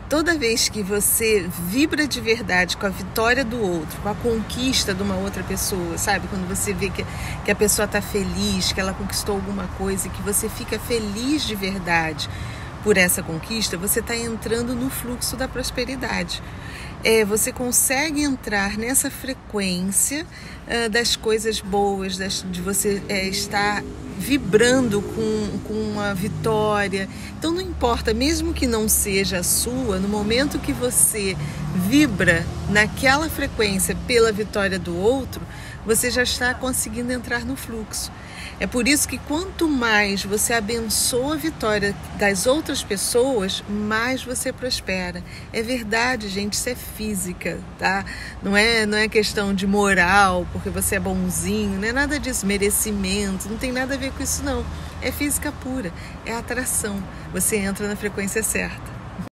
Toda vez que você vibra de verdade com a vitória do outro, com a conquista de uma outra pessoa, sabe? Quando você vê que a pessoa está feliz, que ela conquistou alguma coisa, que você fica feliz de verdade por essa conquista, você está entrando no fluxo da prosperidade. Você consegue entrar nessa frequência das coisas boas, de você estar vibrando com a vitória. Então não importa, mesmo que não seja a sua, no momento que você vibra naquela frequência pela vitória do outro, você já está conseguindo entrar no fluxo. É por isso que quanto mais você abençoa a vitória das outras pessoas, mais você prospera. É verdade, gente, isso é física, tá? Não é questão de moral, porque você é bonzinho, não é nada disso, merecimento, não tem nada a ver com isso não. É física pura, é atração. Você entra na frequência certa.